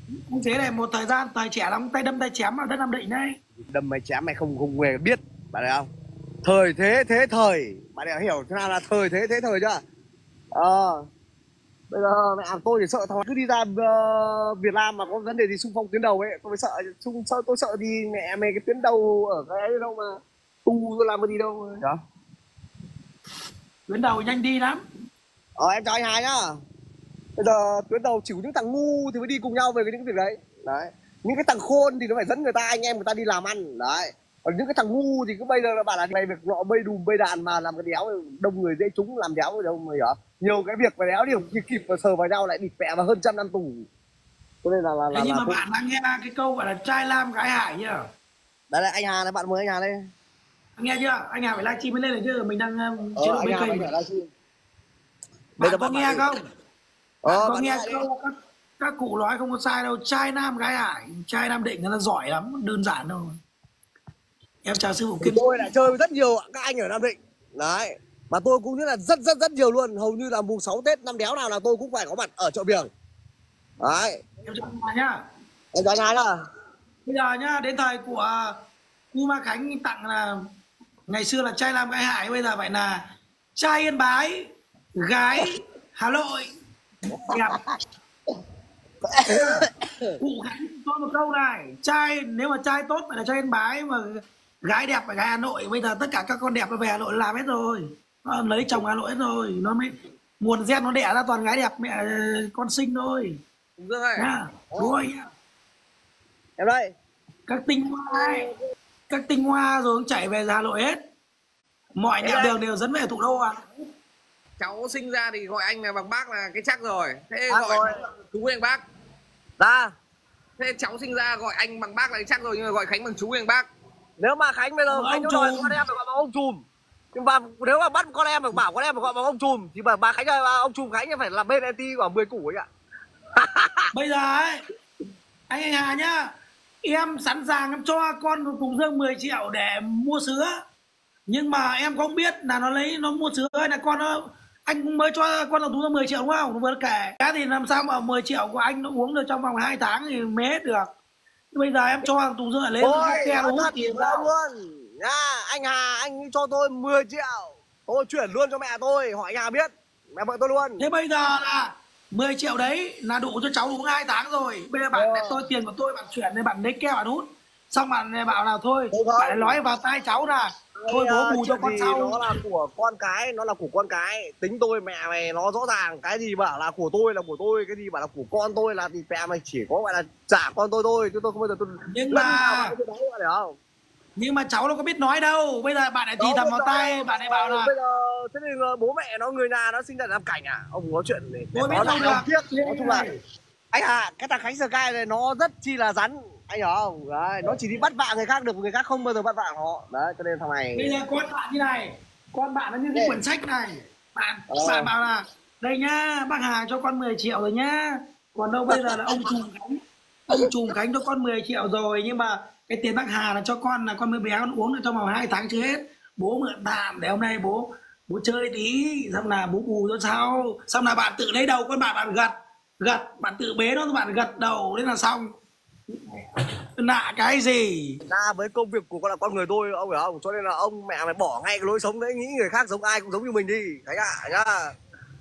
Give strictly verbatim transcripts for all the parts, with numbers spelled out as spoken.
Anh thế này một thời gian thời trẻ lắm, tay đâm tay chém ở đất Nam Định đấy. Đâm mày chém mày không không hề biết, bạn thấy không? Thời thế thế thời, bạn đã hiểu thế nào là thời thế thế thời chưa? Ờ. Bây giờ mẹ tôi chỉ sợ thằng cứ đi ra uh, Việt Nam mà có vấn đề gì xung phong tuyến đầu ấy, tôi mới sợ, xung sợ tôi sợ đi mẹ mày cái tuyến đầu ở cái ấy đâu mà tu tôi làm cái gì đâu. Đó. Tuyến đầu nhanh đi lắm. Ờ em chào anh Hải nhá. Bây giờ tuyến đầu chỉ có những thằng ngu thì mới đi cùng nhau về cái những cái việc đấy. Đấy. Những cái thằng khôn thì nó phải dẫn người ta, anh em người ta đi làm ăn. Đấy. Còn những cái thằng ngu thì cứ bây giờ là bảo là mày việc nọ bây đùm bây đàn mà làm cái đéo, đông người dễ trúng làm đéo ở đâu mà hiểu. Nhiều cái việc mà đéo điều kịp kịp và sờ vào nhau lại bịt bẹ và hơn trăm năm tù. Cho nên là là, là, Thế nhưng là mà tôi... bạn đang nghe cái câu gọi là trai lam gái hải nhá. Đấy là anh Hà này, bạn mời anh Hà đây. Anh nghe chưa? Anh Hà phải livestream mới lên này chứ, mình đang ờ, chế độ mấy cây. Bạn có bạn nghe không? Bạn ờ, có bạn nghe câu các, các cụ nói không có sai đâu, trai nam gái hải, trai Nam Định nó giỏi lắm, đơn giản đâu. Em chào sư phụ Kim. Tôi lại chơi với rất nhiều các anh ở Nam Định. Đấy. Mà tôi cũng như là rất rất rất nhiều luôn, hầu như là mùng sáu Tết năm đéo nào là tôi cũng phải có mặt ở chợ Viềng. Đấy. Em chào anh nhá. Em chào anh Hà nhá. Bây giờ nhá, đến thời của Cu Ma Khánh tặng là ngày xưa là trai Nam gái hải, bây giờ phải là trai Yên Bái, gái Hà Nội. Đẹp. Cụ Khánh cho một câu này, trai nếu mà trai tốt phải là trai Yên Bái, mà gái đẹp phải gái Hà Nội. Bây giờ tất cả các con đẹp nó về Hà Nội làm hết rồi, nó lấy chồng Hà Nội hết rồi, nó mới nguồn gen nó đẻ ra toàn gái đẹp mẹ con sinh thôi. Đúng rồi. Nhá, đúng rồi. Em đây. Các tinh hoa ấy, các tinh hoa rồi cũng chạy về Hà Nội hết, mọi nẻo đường đều dẫn về thủ đô à. Cháu sinh ra thì gọi anh là bằng bác là cái chắc rồi. Thế À, gọi rồi. chú anh bác. Ra. Thế cháu sinh ra gọi anh bằng bác là cái chắc rồi, nhưng mà gọi Khánh bằng chú anh bác. Nếu mà Khánh bây giờ Ông Khánh trùm. đòi con em phải gọi bằng ông trùm. Nhưng mà nếu mà bắt con em phải bảo con em phải gọi bằng ông trùm thì bà, bà Khánh ơi, ông trùm Khánh phải là bên en tê của mười củ ấy ạ. Bây giờ ấy, anh anh Hà nhá, em sẵn sàng em cho con Tùng Dương mười triệu để mua sứa, nhưng mà em không biết là nó lấy nó mua sứa hay là con nó, anh cũng mới cho con Tùng Dương mười triệu đúng không? Nó vừa kể cái thì làm sao mà mười triệu của anh nó uống được trong vòng hai tháng thì mới hết được. Bây giờ em cho Tùng Dương lại lấy Ôi, cái ke nó hút tiền ra luôn nha. Anh Hà, anh cho tôi mười triệu, tôi chuyển luôn cho mẹ tôi, hỏi anh Hà biết, mẹ vợ tôi luôn. Thế bây giờ là mười triệu đấy là đủ cho cháu uống hai tháng rồi. Bây giờ bạn để tôi tiền của tôi bạn chuyển thì bạn lấy keo bạn hút, xong bạn bảo là thôi bạn nói vào tai cháu là thôi bố bù cho con sau. Nó là của con cái, nó là của con cái, tính tôi mẹ mày nó rõ ràng. Cái gì bảo là của tôi là của tôi, cái gì bảo là của con tôi là thì mẹ mày chỉ có gọi là trả con tôi thôi, chứ tôi không bao giờ tôi nhưng mà cái đấy phải không? nhưng mà cháu nó có biết nói đâu, bây giờ bạn lại thì thầm vào tay bạn lại bảo là bây giờ thế thì bố mẹ nó người nhà nó sinh ra làm cảnh à? Ông nói chuyện này tôi biết nó không là được. tiếc. Nói chung là anh Hà, cái thằng Khánh Sky này nó rất chi là rắn, anh hiểu không? Đấy, nó chỉ đi bắt vạ người khác được, người khác không bao giờ bắt vạ họ. Đấy, cho nên thằng này Bây giờ con bạn như này, con bạn nó như cái quyển sách này, bạn ờ. bạn bảo là đây nhá, bác Hà cho con mười triệu rồi nhá, còn đâu bây giờ là ông Trùm Khánh ông Trùm Khánh cho con mười triệu rồi, nhưng mà cái tiền bác Hà là cho con là con mới bé con uống là trong vòng hai tháng chưa hết, bố mượn tạm để hôm nay bố bố chơi tí, xong là bố bù cho sau, xong là bạn tự lấy đầu con bạn bạn gật gật bạn tự bế nó, bạn gật đầu đấy là xong. Lạ cái gì ra với công việc của con là con người tôi, ông hiểu không? Cho nên là ông mẹ mày bỏ ngay cái lối sống đấy, nghĩ người khác giống ai cũng giống như mình đi Khánh ạ nhá.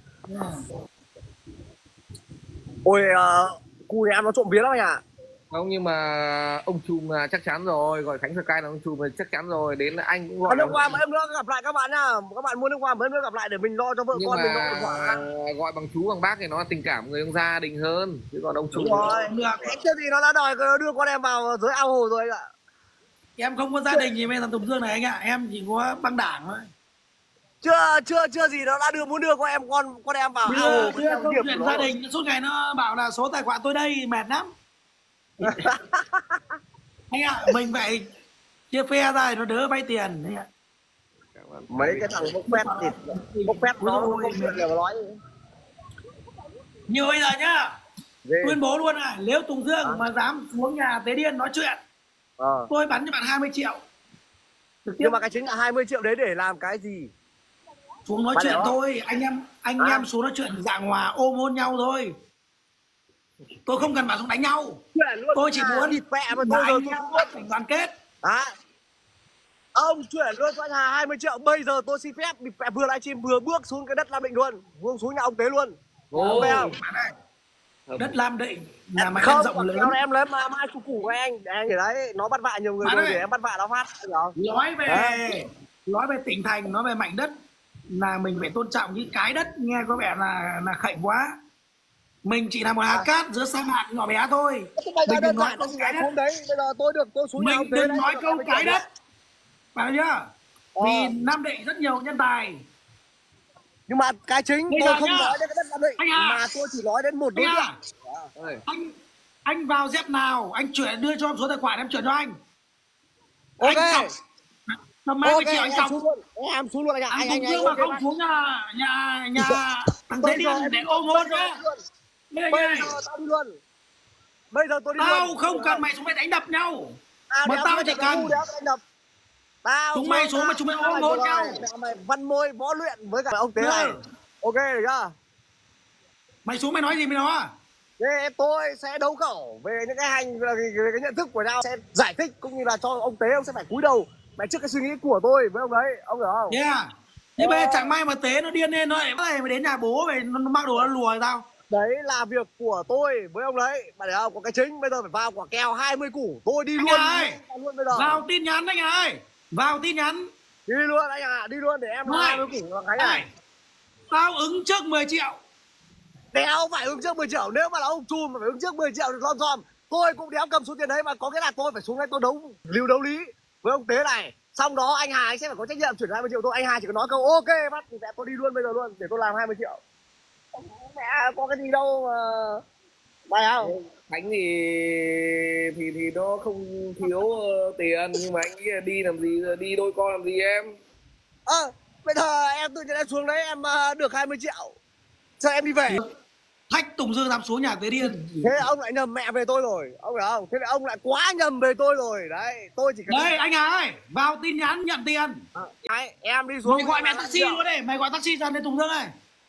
Ôi uh, cu nhà em nó trộm vía lắm anh ạ. Không, nhưng mà ông Trùm là chắc chắn rồi, gọi Khánh Sky là ông Trùm là chắc chắn rồi, đến là anh cũng gọi. Nước hoa mà em nữa gặp lại các bạn nhá, các bạn mua nước hoa mà em nữa gặp lại để mình lo cho vợ nhưng con mà mình lo quả. Gọi bằng chú bằng bác thì nó là tình cảm người trong gia đình hơn, chứ còn ông Trùm rồi cái chưa gì nó đã đòi đưa con em vào dưới ao hồ rồi anh ạ. Em không có gia đình gì với thằng Tùng Dương này anh ạ, em chỉ có băng đảng thôi. Chưa chưa chưa gì nó đã đưa muốn đưa con em con con em vào đưa, ao hồ. Đưa câu chuyện gia đình suốt ngày nó bảo là số tài khoản tôi đây, mệt lắm. Anh ạ, mình phải chia phe ra nó đỡ vay tiền anh ạ. Mấy cái thằng bốc phét thì bốc phét nó không chuyện gì mà nói. Như bây giờ nhá, tuyên bố luôn à, nếu Tùng Dương à. mà dám xuống nhà Tế Điên nói chuyện à. tôi bắn cho bạn hai mươi triệu. Nhưng mà cái chính là hai mươi triệu đấy để làm cái gì? Xuống nói bạn chuyện thôi, anh em anh à. em xuống nói chuyện dạng hòa ôm hôn nhau thôi. Tôi không cần bảo xuống đánh nhau. Chuyển luôn. Tôi chỉ muốn thịt mẹ mà là tôi giờ anh em tôi thành đoàn kết. Đó. Ông chuyển luôn cho anh Hà hai mươi triệu. Bây giờ tôi xin phép mẹ vừa livestream vừa bước xuống cái đất Nam Định luôn, vuông xuống nhà ông Tế luôn. Ồ. Không? Đất Lam Định là mày Không, đất rộng lớn. Không, em lấy mà mai chủ củ của anh, anh để đấy, nó bắt vạ nhiều người rồi để em bắt vạ nó phát. Nói về nói về tỉnh thành, nói về mảnh đất là mình phải tôn trọng những cái đất nghe có vẻ là là khệnh quá. Mình chỉ là một hạt cát giữa sa mạc nhỏ bé thôi. Mình đừng nói câu cái đất. Đấy, bây giờ tôi được tôi xuống mình đừng nói câu cái đất. Phải chưa? Vì Nam Định rất nhiều nhân tài. Nhưng mà cái chính tôi không nói đến cái đất Nam Định mà tôi chỉ nói đến một đối tượng. Anh anh vào dép nào, anh chuyển đưa cho em số tài khoản em chuyển cho anh. Ok. Tầm hai mươi triệu anh cọc. Em xuống luôn anh ạ. Anh Tùng Dương mà không xuống nhà nhà nhà thằng Thế Điên để ôm hôn nhá. Bây giờ tao đi luôn. Bây giờ tôi đi tao luôn. Không cần mày xuống mày đánh đập nhau. À, mà tao chỉ cần tao chúng mày xuống mà chúng mày ôm hôn nhau. Mày văn môi võ luyện với cả ông Tế này. Ok được chưa? Mày xuống mày nói gì mày nói? Thế tôi sẽ đấu khẩu về những cái hành về cái nhận thức của nhau, sẽ giải thích cũng như là cho ông Tế ông sẽ phải cúi đầu mày trước cái suy nghĩ của tôi với ông đấy, ông hiểu không? Yeah. Thế bây giờ chẳng may mà Tế nó điên lên thôi, mày đến nhà bố mày nó mang đồ nó lùa tao. Đấy là việc của tôi với ông đấy, bạn hiểu không? Có cái chính bây giờ phải vào quả kèo hai mươi củ, tôi đi anh luôn. Ơi, luôn bây giờ. vào tin nhắn anh ơi, vào tin nhắn. Đi luôn anh à, đi luôn để em nói hai mươi củ là cái này. Tao ứng trước mười triệu. Đéo phải ứng trước mười triệu, nếu mà là ông chùm mà phải ứng trước mười triệu được lom xòm. Tôi cũng đéo cầm số tiền đấy mà có cái là tôi phải xuống đây tôi đấu liều đấu lý với ông Tế này. Xong đó anh Hà anh sẽ phải có trách nhiệm chuyển hai mươi triệu tôi, anh Hà chỉ có nói câu ok bắt thì mẹ tôi đi luôn bây giờ luôn để tôi làm hai mươi triệu. Mẹ có cái gì đâu mà mày không? Khánh thì thì thì nó không thiếu uh, tiền nhưng mà anh nghĩ là đi làm gì, đi đôi con làm gì em? Ờ à, bây giờ em tự nhiên em xuống đấy em uh, được hai mươi triệu. Sao em đi về? Thách Tùng Dương dám xuống nhà Tế Điên. Thế ông lại nhầm mẹ về tôi rồi, ông hiểu không? Thế là ông lại quá nhầm về tôi rồi. Đấy, tôi chỉ cần... Đây anh ơi, vào tin nhắn nhận tiền. À, đấy, em đi xuống. Mày gọi mẹ taxi luôn đi, mày gọi taxi ra đây Tùng Dương này.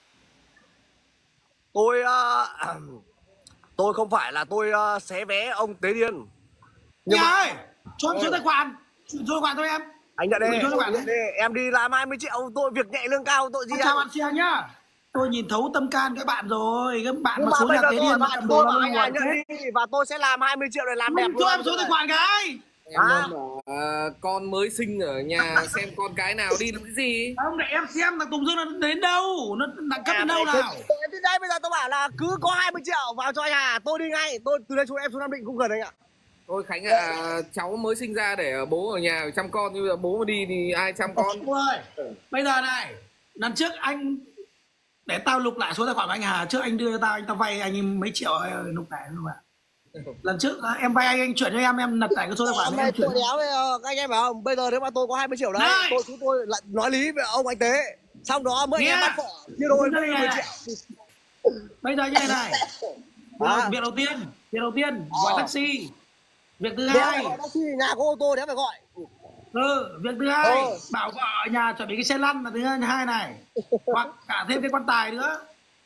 Tôi uh, tôi không phải là tôi uh, xé vé ông Tế Điên. Nhưng mà... ơi, cho em số tài khoản, số tài khoản thôi em. Anh nhận đi, nhận đi, em đi làm hai mươi triệu, tôi việc nhẹ lương cao, tội gì chào bạn xe nhá. Tôi nhìn thấu tâm can các bạn rồi, các bạn mà, mà xuống nhà Tế Điên mà cầm đồ là anh nhận đi và tôi sẽ làm hai mươi triệu để làm đẹp luôn. Cho em số tài khoản cái. Em à. À, con mới sinh ở nhà xem con cái nào đi làm cái gì. Không để em xem là Tùng Dương nó đến đâu, nó đẳng cấp đến đâu nào. Từ đây bây giờ tôi bảo là cứ có hai mươi triệu vào cho anh Hà, tôi đi ngay, tôi từ đây xuống em xuống Nam Định cũng gần anh ạ. Thôi Khánh ạ, à, cháu mới sinh ra để bố ở nhà chăm con, nhưng mà bố mà đi thì ai chăm con? Ôi, bây giờ này, lần trước anh để tao lục lại số tài khoản của anh Hà, trước anh đưa cho tao, anh tao vay anh mấy triệu lục lại luôn mà. Lần trước em vay anh anh chuyển cho em, em lật lại cái số tài khoản em chuyển. Đéo anh em bảo không? Bây giờ nếu mà tôi có hai mươi triệu đấy, này. tôi chúng tôi lại nói lý với ông anh Tế. Xong đó mới em bắt phỏ chia đôi mười triệu. Bây giờ như này này. À. Việc đầu tiên, việc đầu tiên gọi à. taxi. Việc thứ hai, gọi taxi, nhà có ô tô đéo phải gọi. Ừ, việc thứ hai, ừ. bảo vợ ở nhà chuẩn bị cái xe lăn là thứ hai này. Hoặc cả thêm cái quan tài nữa.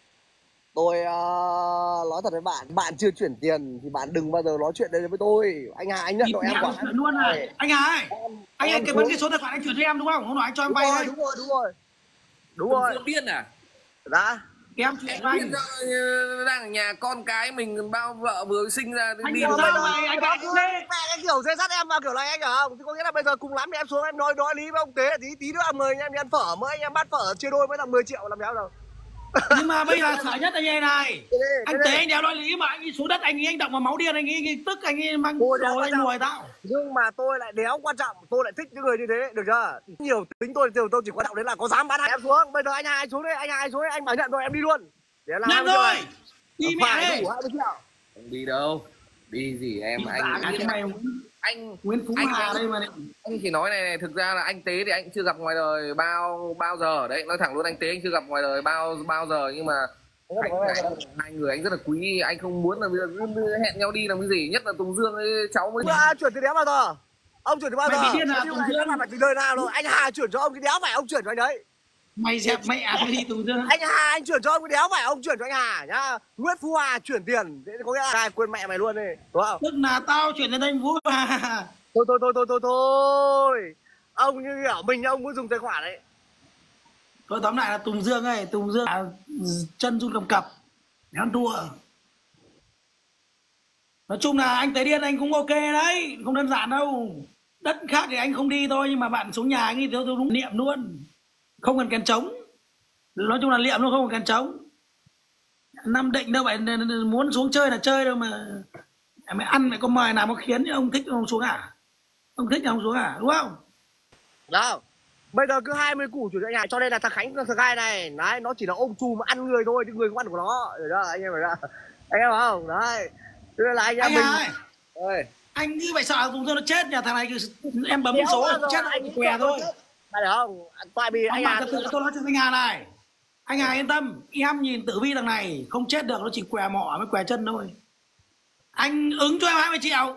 Tôi uh, nói thật với bạn, bạn chưa chuyển tiền thì bạn đừng bao giờ nói chuyện đây với tôi. Anh Hà anh nhận đội em quả luôn này. Anh Hà ơi, anh ơi cái vấn cái số tài khoản anh chuyển cho em đúng không? Không nói anh cho em vay đây. Đúng rồi, đúng rồi. Đúng rồi. Không điên à? Đã. Em chuyển cho anh. Đang ở nhà con cái mình bao vợ vừa sinh ra anh đi sao mày anh cái mẹ cái kiểu dây sắt em vào kiểu này anh hiểu không? Thì có nghĩa là bây giờ cùng lắm thì em xuống em nói nói lý với ông Tế tí tí nữa mời anh em đi ăn phở, mới anh em bắt phở chia đôi mới là mười triệu làm sao đâu. Nhưng mà bây giờ sợ nhất anh này này. Đây, anh Tế anh đéo nói lý mà anh ấy xuống đất anh ấy anh động vào máu điên, anh ấy tức anh ấy mang đồ anh lùi tao. Nhưng mà tôi lại đéo quan trọng, tôi lại thích những người như thế, được chưa? Nhiều tính tôi tôi chỉ quan trọng đấy là có dám bán em xuống. Bây giờ anh Hà anh xuống đây, anh Hà anh xuống đây, anh bảo nhận rồi em đi luôn. Để làm rồi. Đi mẹ đi. Không đi đâu. Đi gì em đi anh cái mày anh Nguyễn Phú anh, Hà anh, đây mà này. Anh chỉ nói này, này thực ra là anh Tế thì anh chưa gặp ngoài đời bao bao giờ đấy, nói thẳng luôn anh Tế anh chưa gặp ngoài đời bao bao giờ, nhưng mà anh, anh, hai người anh rất là quý, anh không muốn là bây giờ cứ hẹn nhau đi làm cái gì, nhất là Tùng Dương ấy, cháu mới à, chuyển từ đéo bao giờ ông chuyển từ bao giờ mày bị điên à? Tùng Dương mà từ đời nào rồi anh Hà chuyển cho ông cái đéo phải ông chuyển cho anh đấy. Mày dẹp mẹ mày đi Tùng Dương. Anh Hà anh chuyển cho ông cái đéo phải ông chuyển cho anh Hà nhá. Nguyễn Phú Hòa chuyển tiền, thế có nghĩa là ai quên mẹ mày luôn đi, đúng không? Tức là tao chuyển đến anh Phú Hòa. Thôi thôi thôi thôi thôi thôi. Ông như kiểu mình ông muốn dùng tài khoản đấy. Thôi tóm lại là Tùng Dương ấy, Tùng Dương là chân run cầm cập, ăn thua. Nói chung là anh Tế Điên anh cũng ok đấy, không đơn giản đâu. Đất khác thì anh không đi thôi, nhưng mà bạn xuống nhà anh đi tôi đúng niệm luôn. Không cần kèn trống. Nói chung là niệm luôn, không cần kèn trống. Nam Định đâu phải muốn xuống chơi là chơi đâu mà. Mày ăn mày có mời nào mà khiến ông thích ông xuống à? Ông thích ông xuống à, đúng không? Đâu. Bây giờ cứ hai mươi củ chuyển cho anh Hà, cho nên là thằng Khánh thằng Gai này, đấy, nó chỉ là ôm chùm ăn người thôi, chứ người không ăn của nó. Rồi đó, anh em phải ra. Anh em phải không? Đấy. Thế nên là anh em Anh mình ơi, ơi. anh như vậy sợ Tùng Dương nó chết nhà thằng này em bấm số chết anh què thôi. Phải không? Tại vì anh Hà tự tôi nói cho anh Hà này. Anh Hà yên tâm, em nhìn tử vi thằng này không chết được, nó chỉ què mỏ với què chân thôi. Anh ứng cho em hai mươi triệu.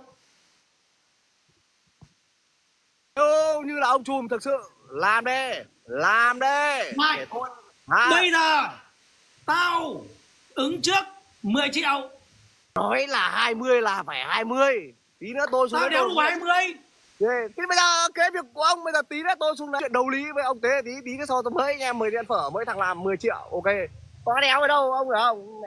Đâu như là ông chùm thực sự. Làm đi, làm đi. Này, bây giờ tao ứng trước mười triệu. Nói là hai mươi là phải hai mươi. Tí nữa tôi xuống. Tao đéo đủ hai mươi. Thế bây giờ cái việc của ông bây giờ tí nữa tôi xuống nói chuyện đấu lý với ông Tế tí tí cái sau tôi mới anh em mời đi ăn phở mới thằng làm mười triệu, ok. Có đéo ở đâu ông hiểu không?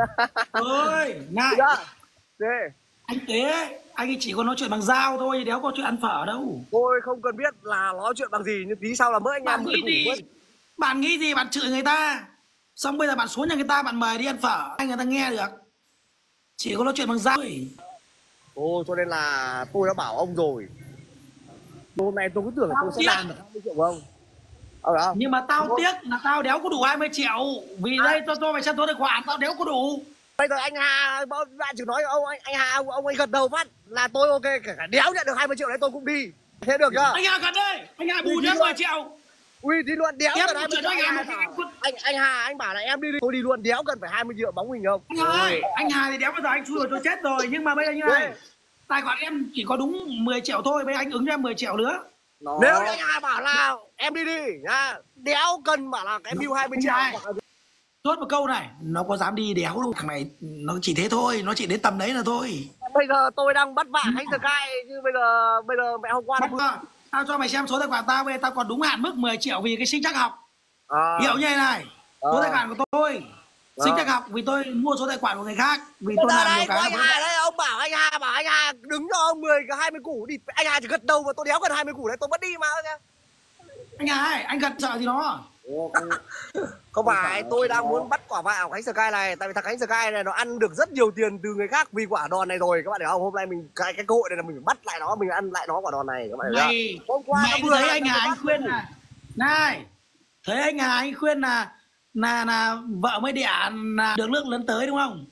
Ơi, này. Thế. Anh Tế, anh ấy chỉ có nói chuyện bằng dao thôi, đéo có chuyện ăn phở đâu. Tôi không cần biết là nói chuyện bằng gì, nhưng tí sau là mới anh em bạn nghĩ gì? Mới... Bạn nghĩ gì? Bạn chửi người ta. Xong bây giờ bạn xuống nhà người ta, bạn mời đi ăn phở, anh người ta nghe được. Chỉ có nói chuyện bằng dao thôi. Ồ, cho nên là tôi đã bảo ông rồi. Hôm nay tôi cứ tưởng là tôi sẽ làm được hai mươi triệu của ông. Ờ, đó. Nhưng mà tao tiếc là tao đéo có đủ hai mươi triệu. Vì à. Đây tôi tôi phải xem tôi tài khoản, tao đéo có đủ. Bây giờ anh Hà, bạn chỉ nói ông anh, anh Hà ông, ông ấy gật đầu phát là tôi ok, cả, cả đéo nhận được hai mươi triệu đấy tôi cũng đi. Thế được chưa? Anh Hà gật đây, anh Hà bù cho mười triệu. Uy thì luôn đéo cần hai mươi triệu. Anh, Hà, anh anh Hà anh bảo là em đi đi, tôi đi luôn đéo cần phải hai mươi triệu bóng mình không? Anh ơi, anh Hà thì đéo bao giờ anh chui rồi tôi chết rồi, nhưng mà bây giờ như này. Tài khoản em chỉ có đúng mười triệu thôi, bây giờ anh ứng cho em mười triệu nữa. Nó... Nếu anh Hà bảo là em đi đi nhá, đéo cần bảo là cái bill hai mươi triệu. Chốt một câu này, nó có dám đi đéo đâu, thằng này nó chỉ thế thôi, nó chỉ đến tầm đấy là thôi. Bây giờ tôi đang bắt vạ Khánh Sky chứ bây giờ bây giờ mẹ hôm qua bắt nó... Tao cho mày xem số tài khoản tao, bây giờ tao còn đúng hạn mức mười triệu vì cái sinh trắc học. À. Hiểu như này, số à. Tài khoản của tôi sinh trắc học vì tôi mua số tài khoản của người khác, vì tôi làm nhiều cái. Anh Hà đấy, ông bảo anh Hà bảo anh Hà đứng cho ông mười cái hai mươi củ đi, anh Hà chỉ gật đầu mà tôi đéo cần hai mươi củ đấy tôi vẫn đi mà. Anh Hà ơi, anh gật sợ gì nó. Không phải, tôi đang muốn bắt quả vào Khánh Sky này, tại vì thằng Khánh Sky này nó ăn được rất nhiều tiền từ người khác vì quả đòn này rồi các bạn hiểu không? Hôm nay mình cái cái cơ hội này là mình phải bắt lại nó, mình ăn lại nó quả đòn này các bạn hiểu không? Hôm qua mày thấy anh Hà anh khuyên là này, thấy anh Hà anh khuyên là là là vợ mới đẻ là được nước lớn tới đúng không?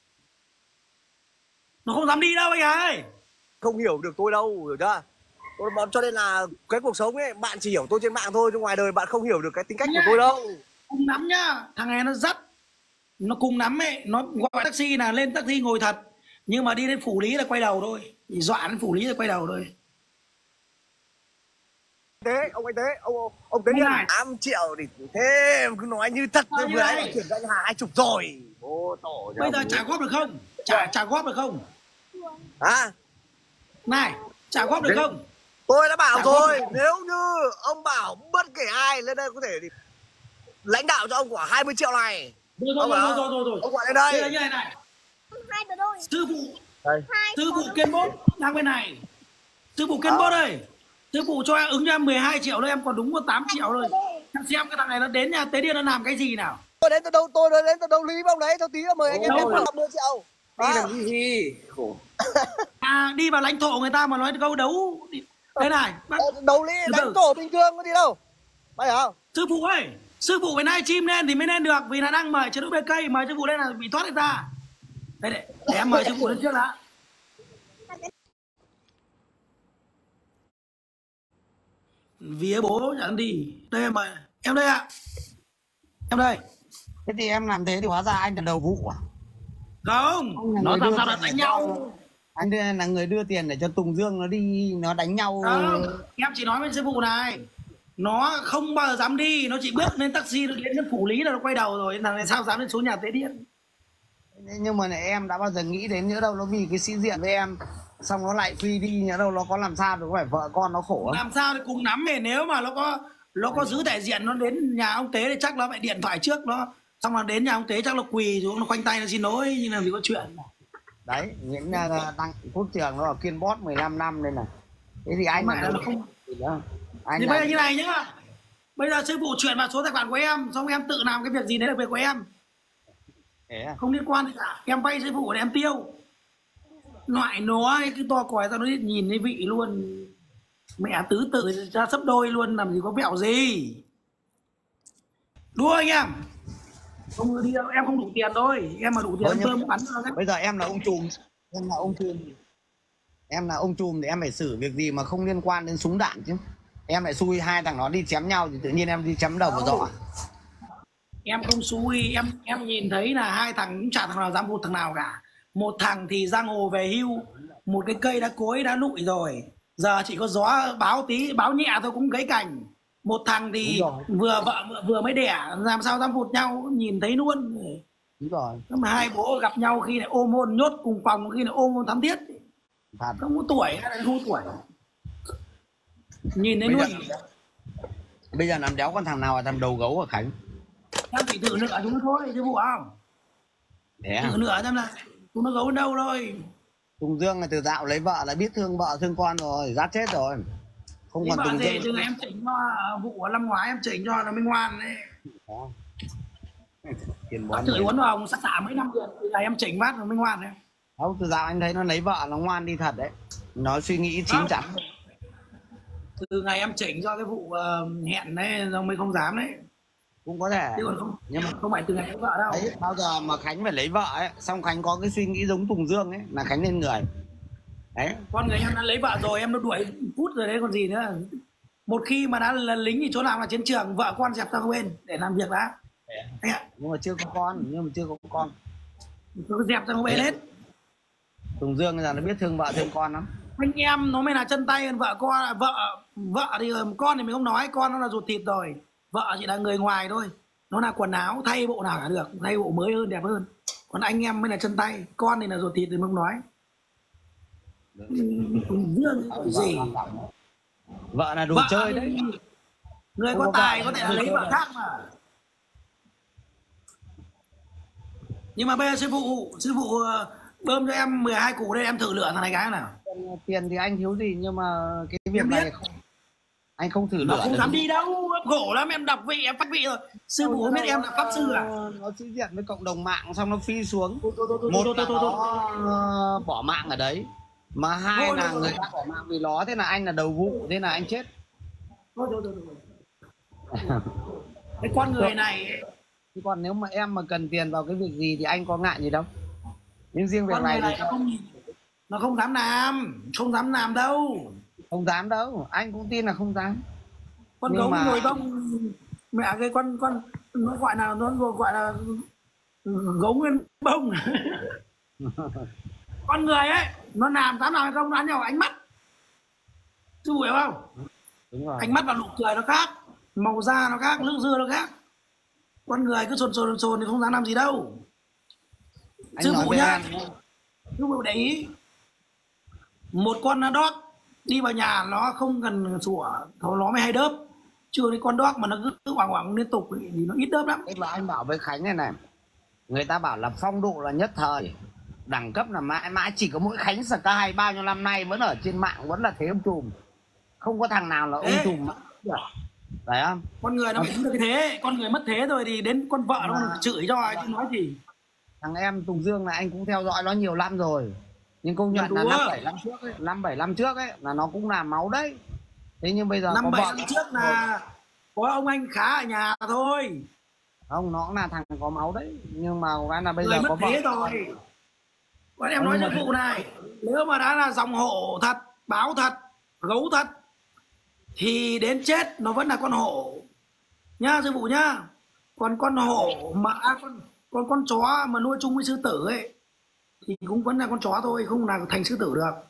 Nó không dám đi đâu anh Hà ơi. Không hiểu được tôi đâu, hiểu chưa? Cho nên là cái cuộc sống ấy bạn chỉ hiểu tôi trên mạng thôi, chứ ngoài đời bạn không hiểu được cái tính cách của tôi đâu. Cùng nắm nhá, thằng này nó dắt, nó cùng nắm ấy, nó gọi taxi là lên taxi ngồi thật, nhưng mà đi đến Phủ Lý là quay đầu thôi, dọa đến Phủ Lý là quay đầu thôi. Thế ông anh thế ông ông thế này tám triệu thì thế cứ nói như thật tôi vừa nãy chuyển cho anh Hà hai chục rồi. Ô tổ. Bây giờ trả góp được không? Trả trả góp được không? À? Này, trả góp được không? Tôi đã bảo rồi, nếu như ông bảo bất kể ai lên đây có thể thì lãnh đạo cho ông quả hai mươi triệu này. Rồi rồi rồi rồi rồi rồi. Ông gọi lên đây. Đây là như này này. Sư phụ. Đây. Sư phụ Kiên Bốt đang bên này. Sư phụ Kiên Bốt ơi. Sư phụ cho em ứng cho em mười hai triệu thôi, em còn đúng có tám triệu rồi. Em xem cái thằng này nó đến nhà Tế Điên nó làm cái gì nào. Tôi đến từ đâu tôi đến từ đâu lý với ông đấy, cho tí nữa mời anh em đến năm mươi triệu. Đi làm gì gì? Khổ. À đi vào lãnh thổ người ta mà nói câu đấu. Đây này, bác... đấu lý đánh thổ bình thường có gì đâu. Mày hiểu không? Sư phụ ơi, sư phụ phải live stream lên thì mới lên được, vì là đang mời chế độ bê cây, mời sư phụ lên là bị thoát được ra. Đây để, để em mời sư phụ lên trước đã. Vía bố chẳng đi. Đây em mời, em đây ạ. À. Em đây. Thế thì em làm thế thì hóa ra anh là đầu vụ à? Không, nó làm sao là đánh nhau. Anh đây là người đưa tiền để cho Tùng Dương nó đi nó đánh nhau. Không, em chỉ nói với sư phụ này nó không bao giờ dám đi, nó chỉ bước lên taxi nó đến phủ lý là nó quay đầu rồi, là sao dám lên số nhà tế điện. Nhưng mà này, em đã bao giờ nghĩ đến nhỡ đâu nó vì cái sĩ diện với em xong nó lại phi đi, nhỡ đâu nó có làm sao được, có phải vợ con nó khổ không? Làm sao thì cùng lắm thì nếu mà nó có nó có giữ thể diện, nó đến nhà ông Tế thì chắc nó phải điện thoại trước nó, xong rồi đến nhà ông Tế chắc nó quỳ xuống nó khoanh tay nó xin lỗi, nhưng làm gì có chuyện. Đấy, những đăng Phúc Trường nó ở Kiên Bót mười lăm năm đây này. Thế thì anh mà là nó không. Anh thì là... bây giờ như này nhá, bây giờ sư phụ chuyển vào số tài khoản của em, xong em tự làm cái việc gì đấy là việc của em, à? Không liên quan gì cả. Em vay sư phụ để em tiêu, loại nó cứ to còi ra nó nhìn cái vị luôn, mẹ tứ tự ra sấp đôi luôn, làm gì có vẹo gì. Đua anh em, không đi đâu, em không đủ tiền thôi, em mà đủ tiền em bơm bắn cho. Bây giờ em là ông trùm, em là ông trùm em là ông trùm thì em phải xử việc gì mà không liên quan đến súng đạn chứ. Em lại xui hai thằng nó đi chém nhau thì tự nhiên em đi chém đầu vào dọ. Em không xui, em em nhìn thấy là hai thằng cũng chả thằng nào dám hụt thằng nào cả. Một thằng thì giang hồ về hưu, một cái cây đã cối đã nụi rồi, giờ chỉ có gió báo tí báo nhẹ thôi cũng gãy cành. Một thằng thì vừa vợ vừa mới đẻ, làm sao dám hụt nhau, nhìn thấy luôn. Đúng rồi. Mà hai bố gặp nhau khi này ôm hôn nhốt cùng phòng, khi này ôm hôn thắm thiết. Thật. Không có tuổi hay là không tuổi, nhìn thấy luôn. Bây giờ làm đéo con thằng nào là thằng đầu gấu ở Khánh. Em chỉ thử nửa chúng nó thôi chứ vụ không. Thế thử nửa xem là chúng nó gấu đâu thôi. Tùng Dương là từ dạo lấy vợ là biết thương vợ thương con rồi, rát chết rồi. Không thì còn Tùng Dương. từ ngày em chỉnh cho vụ năm ngoái em chỉnh cho nó mới ngoan đấy. Tiền bón chửi uốn vào sắc xả mấy năm rồi, từ ngày em chỉnh phát nó mới ngoan đấy. Không, từ dạo anh thấy nó lấy vợ nó ngoan đi thật đấy. Nó suy nghĩ chín chắn. Từ ngày em chỉnh cho cái vụ uh, hẹn đấy nó mới không dám đấy. Cũng có thể. Chứ còn không, nhưng mà không phải từ ngày lấy vợ đâu. Đấy, bao giờ mà Khánh phải lấy vợ ấy, xong Khánh có cái suy nghĩ giống Tùng Dương ấy, là Khánh lên người. Đấy. Con người em đã lấy vợ rồi, em nó đuổi phút rồi đấy còn gì nữa. Một khi mà đã là lính thì chỗ nào là chiến trường, vợ con dẹp ra bên để làm việc đã. Đấy. Nhưng mà chưa có con, nhưng mà chưa có con. Cứ dẹp ra bên hết. Tùng Dương bây giờ nó biết thương vợ thương con lắm. Anh em nó mới là chân tay hơn vợ con. Vợ vợ thì con thì mình không nói, con nó là ruột thịt rồi. Vợ chỉ là người ngoài thôi, nó là quần áo thay bộ nào cả được, thay bộ mới hơn đẹp hơn. Còn anh em mới là chân tay, con thì là ruột thịt thì mình không nói. Tùng Dương gì vợ là đồ vợ chơi đấy. Người có, có tài có thể là lấy vợ khác mà. Nhưng mà bây giờ sư phụ sư phụ bơm cho em mười hai củ đây, em thử lựa thằng này cái nào. Tiền thì anh thiếu gì, nhưng mà cái việc này không, anh không thử lựa. Nó không dám đi đâu, khổ lắm, em đọc vị em phát vị rồi. Sư phụ không biết em là pháp sư à? Nó sĩ diện với cộng đồng mạng xong nó phi xuống. Một là nó bỏ mạng ở đấy, mà hai thôi, là thôi, người ta bỏ mạng vì nó, thế là anh là đầu vụ, thế là anh chết. Thôi thôi thôi thôi. Cái con người này. Chứ còn nếu mà em mà cần tiền vào cái việc gì thì anh có ngại gì đâu. Nhưng riêng việc con này, này thì nó không, nó không dám làm, không dám làm đâu. Không dám đâu, anh cũng tin là không dám. Con gấu mà... ngồi bông mẹ cái con con nó gọi là nó gọi là gấu nguyên bông. Con người ấy nó làm dám làm hay không, nó ăn nhau ánh mắt, chú hiểu không? Đúng rồi. Ánh mắt và nụ cười nó khác, màu da nó khác, nước dưa nó khác. Con người cứ sồn sồn sồn thì không dám làm gì đâu. Sư phụ nhá, sư phụ để ý, một con nó đót đi vào nhà nó không cần sủa, nó mới hay đớp. Chưa đến con đót mà nó cứ hoảng hoảng liên tục thì nó ít đớp lắm. Tức là anh bảo với Khánh này này, người ta bảo là phong độ là nhất thời, đẳng cấp là mãi mãi, chỉ có mỗi Khánh Sky bao nhiêu năm nay vẫn ở trên mạng vẫn là thế ông trùm, không có thằng nào là ông trùm phải không? Con người nó phải giữ được cái thế, con người mất thế rồi thì đến con vợ nó à, chửi cho chứ nói gì. Thằng em Tùng Dương là anh cũng theo dõi nó nhiều năm rồi, nhưng công nhận là năm bảy năm trước ấy, năm bảy năm trước ấy là nó cũng làm máu đấy. Thế nhưng bây giờ năm có bảy vợ năm trước là có ông anh khá ở nhà thôi. Không, nó cũng là thằng có máu đấy, nhưng mà cái là bây người giờ mất có thế vợ rồi. Còn em nói cho vụ này, nếu mà đã là dòng hổ thật, báo thật, gấu thật thì đến chết nó vẫn là con hổ nhá sư phụ nhá. Còn con hổ mà à, con con con chó mà nuôi chung với sư tử ấy thì cũng vẫn là con chó thôi, không là thành sư tử được.